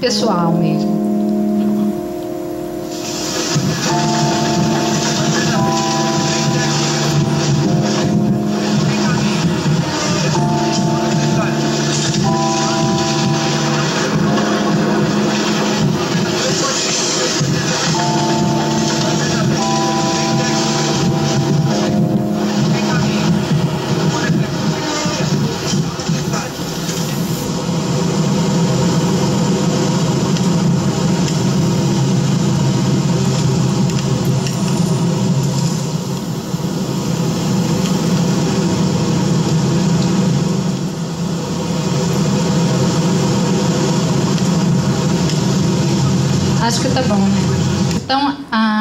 pessoal mesmo. Acho que tá bom, né? Então,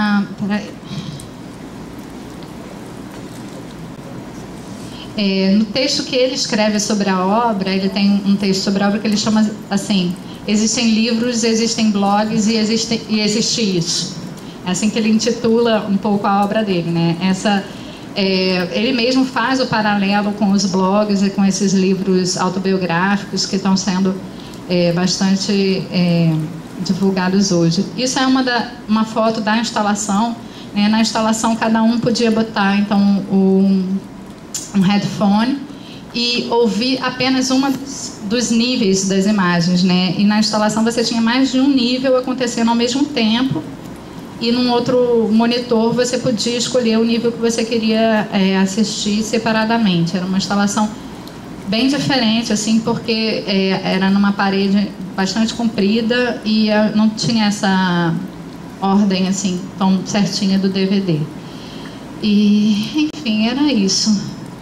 no texto que ele escreve sobre a obra, ele tem um texto sobre a obra que ele chama assim: existem livros, existem blogs e existe isso. É assim que ele intitula um pouco a obra dele, né? Ele mesmo faz o paralelo com os blogs e com esses livros autobiográficos que estão sendo bastante divulgados hoje. Isso é uma foto da instalação, né? Na instalação cada um podia botar então um headphone e ouvir apenas uma dos níveis das imagens, né? E na instalação você tinha mais de um nível acontecendo ao mesmo tempo, e num outro monitor você podia escolher o nível que você queria assistir separadamente. Era uma instalação bem diferente, assim, porque era numa parede bastante comprida e não tinha essa ordem assim tão certinha do DVD. E, enfim, era isso.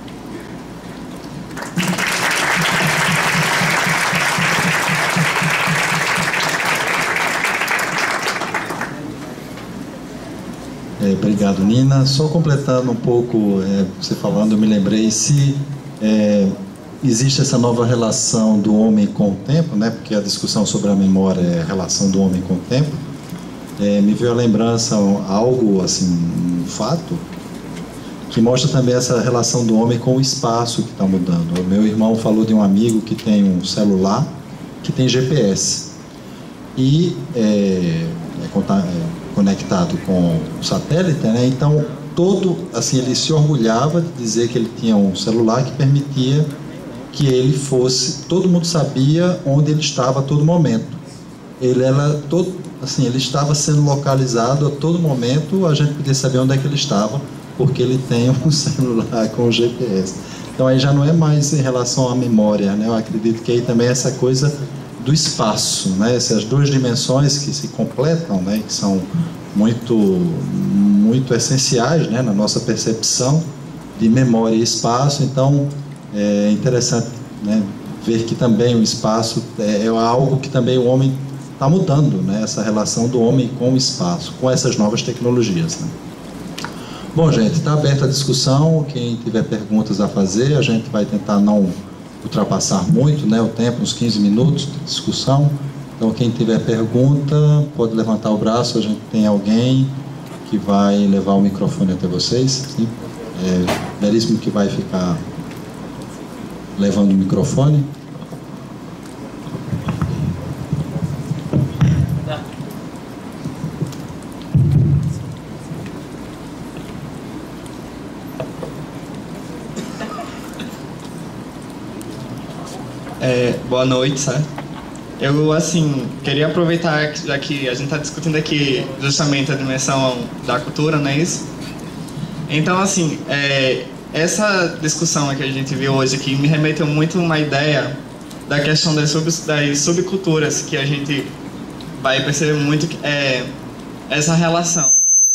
Obrigado, Nina. Só completando um pouco, você falando, eu me lembrei se existe essa nova relação do homem com o tempo, né? Porque a discussão sobre a memória é a relação do homem com o tempo. Me veio a lembrança algo assim, um fato que mostra também essa relação do homem com o espaço que está mudando. O meu irmão falou de um amigo que tem um celular que tem GPS e conectado com o satélite, né? Então ele se orgulhava de dizer que ele tinha um celular que permitia que ele fosse, todo mundo sabia onde ele estava a todo momento. Ele estava sendo localizado a todo momento, a gente podia saber onde é que ele estava, porque ele tem um celular com o GPS. Então aí já não é mais em relação à memória, né? Eu acredito que aí também essa coisa do espaço, né? Essas duas dimensões que se completam, né? Que são muito essenciais, né? Na nossa percepção de memória e espaço. Então é interessante, né? Ver que também o espaço é algo que também o homem está mudando, né? Essa relação do homem com o espaço, com essas novas tecnologias, né? Bom, gente, está aberta a discussão. Quem tiver perguntas a fazer, a gente vai tentar não ultrapassar muito, né, o tempo, uns 15 minutos de discussão. Então, quem tiver pergunta, pode levantar o braço. A gente tem alguém que vai levar o microfone até vocês. Sim? Veríssimo que vai ficar levando o microfone. Boa noite, certo? Eu, assim, queria aproveitar, já que a gente está discutindo aqui justamente a dimensão da cultura, não é isso? Então, assim, essa discussão que a gente viu hoje aqui me remeteu muito a uma ideia da questão das subculturas, que a gente vai perceber muito que essa relação,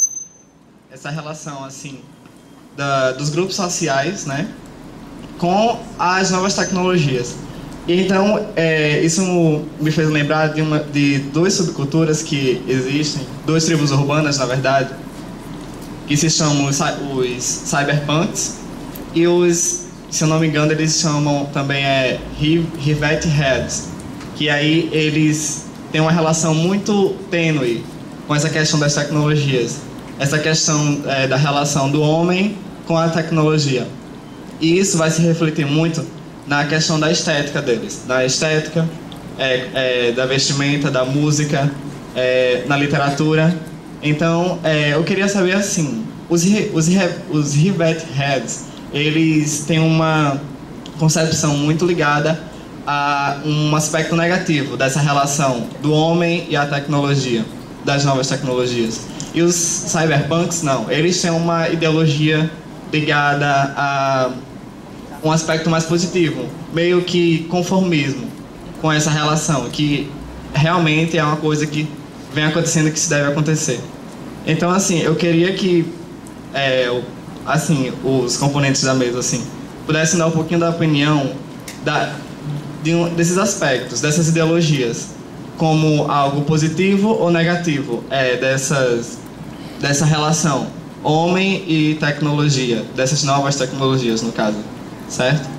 assim, dos grupos sociais, né, com as novas tecnologias. Então, isso me fez lembrar de duas subculturas que existem, duas tribos urbanas, na verdade, que se chamam os cyberpunks e se eu não me engano, eles chamam também Rivet Heads, que aí eles têm uma relação muito tênue com essa questão das tecnologias, essa questão da relação do homem com a tecnologia. E isso vai se refletir muito na questão da estética deles, da estética, da vestimenta, da música, na literatura. Então, eu queria saber assim, os Rivet Heads, eles têm uma concepção muito ligada a um aspecto negativo dessa relação do homem e a tecnologia, das novas tecnologias. E os cyberpunks, não, eles têm uma ideologia ligada a um aspecto mais positivo, meio que conformismo com essa relação, que realmente é uma coisa que vem acontecendo, que se deve acontecer. Então, assim, eu queria que assim, os componentes da mesa assim, pudessem dar um pouquinho da opinião desses aspectos, dessas ideologias, como algo positivo ou negativo, dessa relação homem e tecnologia, dessas novas tecnologias, no caso, certo?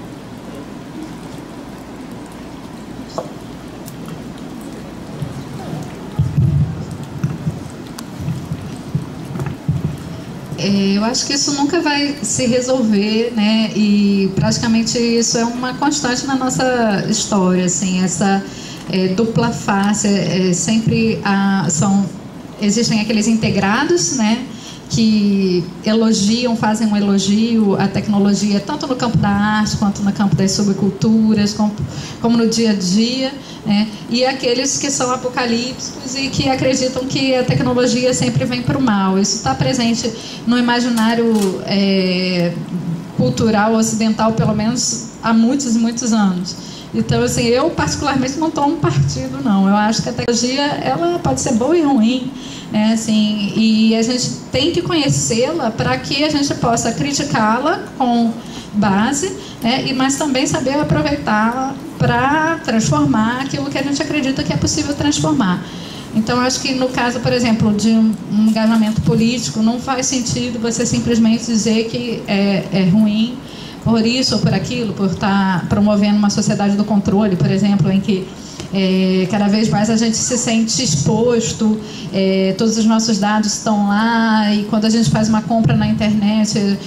Eu acho que isso nunca vai se resolver, né? E praticamente isso é uma constante na nossa história, assim, essa dupla face, sempre existem aqueles integrados, né? Que fazem um elogio à tecnologia, tanto no campo da arte, quanto no campo das subculturas, como no dia a dia, né? E aqueles que são apocalípticos e que acreditam que a tecnologia sempre vem para o mal. Isso está presente no imaginário cultural ocidental, pelo menos há muitos e muitos anos. Então, assim, eu particularmente não tomo partido, não. Eu acho que a tecnologia, ela pode ser boa e ruim, né? Assim, e a gente tem que conhecê-la para que a gente possa criticá-la com base, né? Mas também saber aproveitá-la para transformar aquilo que a gente acredita que é possível transformar. Então, acho que no caso, por exemplo, de um engajamento político, não faz sentido você simplesmente dizer que é ruim por isso ou por aquilo, por estar promovendo uma sociedade do controle, por exemplo, em que cada vez mais a gente se sente exposto, todos os nossos dados estão lá, e quando a gente faz uma compra na internet,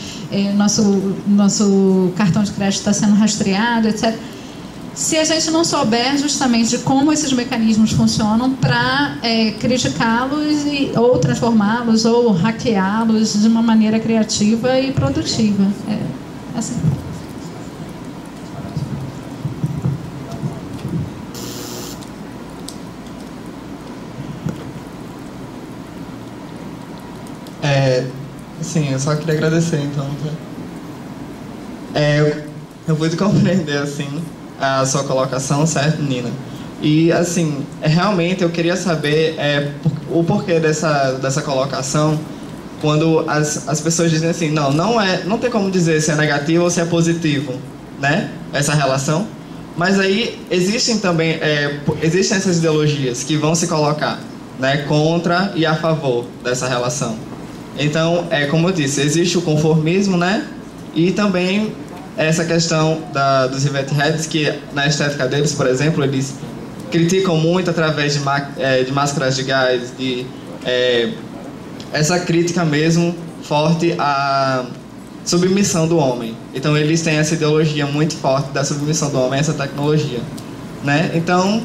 nosso cartão de crédito está sendo rastreado, etc. Se a gente não souber justamente de como esses mecanismos funcionam para criticá-los ou transformá-los ou hackeá-los de uma maneira criativa e produtiva. Assim. Sim, eu só queria agradecer, então. Eu pude compreender, assim, a sua colocação, certo, Nina? E, assim, realmente eu queria saber o porquê dessa colocação, quando as pessoas dizem assim, não tem como dizer se é negativo ou se é positivo, né? Essa relação. Mas aí existem essas ideologias que vão se colocar, né, contra e a favor dessa relação. Então, como eu disse, existe o conformismo, né? E também essa questão dos Rivet Heads, que na estética deles, por exemplo, eles criticam muito através de máscaras de gás, essa crítica mesmo forte à submissão do homem. Então, eles têm essa ideologia muito forte da submissão do homem a essa tecnologia, né? Então,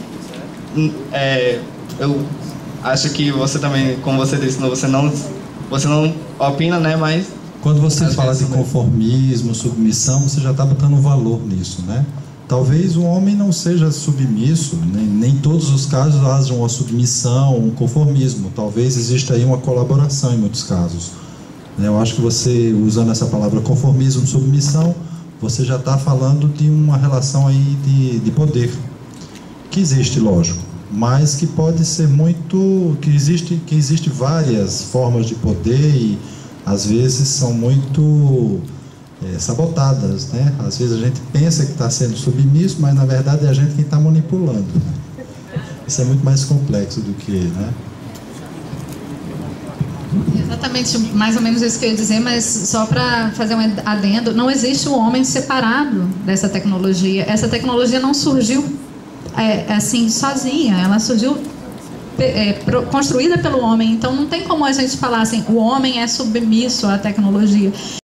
eu acho que você também, como você disse, você não opina, né? Mas quando você fala de conformismo, submissão, você já está botando um valor nisso, né? Talvez o homem não seja submisso, nem em todos os casos haja uma submissão, um conformismo. Talvez exista aí uma colaboração em muitos casos. Eu acho que você, usando essa palavra conformismo, submissão, você já está falando de uma relação aí de poder, que existe, lógico, mas que pode ser muito... que existe várias formas de poder e, às vezes, são muito... sabotadas, né? Às vezes a gente pensa que está sendo submisso, mas na verdade é a gente quem está manipulando. Isso é muito mais complexo do que, né? Exatamente, mais ou menos isso que eu ia dizer, mas só para fazer um adendo, não existe um homem separado dessa tecnologia. Essa tecnologia não surgiu assim sozinha, ela surgiu construída pelo homem. Então não tem como a gente falar assim, o homem é submisso à tecnologia.